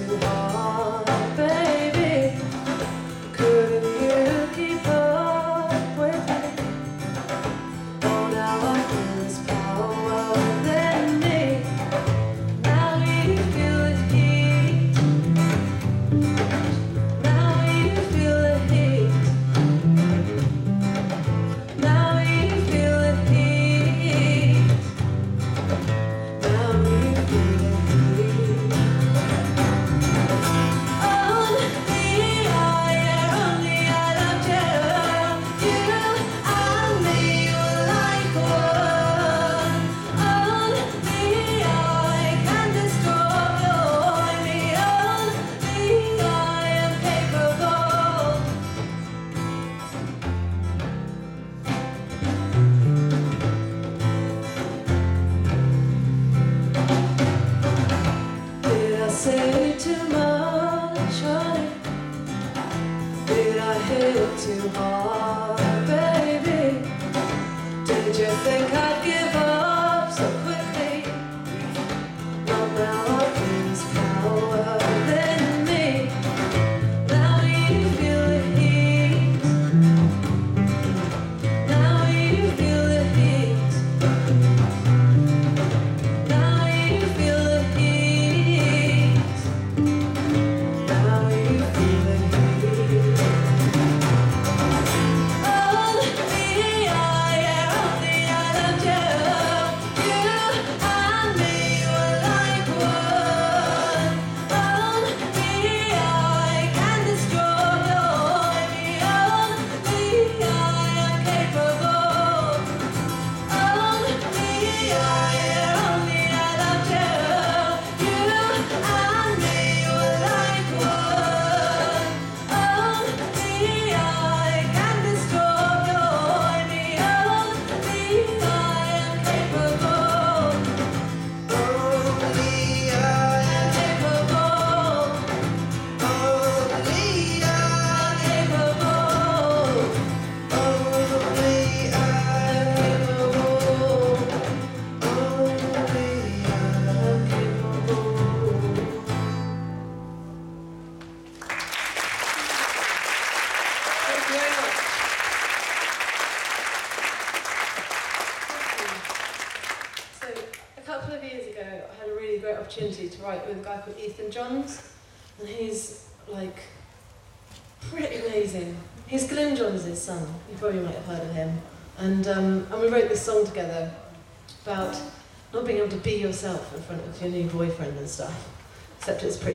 too hard, baby. Couldn't you keep up with me? Oh, now I feel this power within me. Now you feel the heat. Now you feel the heat. Now you feel the heat. Now you feel the heat. Say too much, honey. Did I hit too hard, baby? Did you think I'd give up so quickly? Not now, I feel this power within me. Now you feel the heat. Now you feel the heat. Now you feel the heat. A couple of years ago, I had a really great opportunity to write with a guy called Ethan Johns, and he's like pretty amazing. He's Glyn Johns' son. You probably might have heard of him. And we wrote this song together about not being able to be yourself in front of your new boyfriend and stuff. Except it's pretty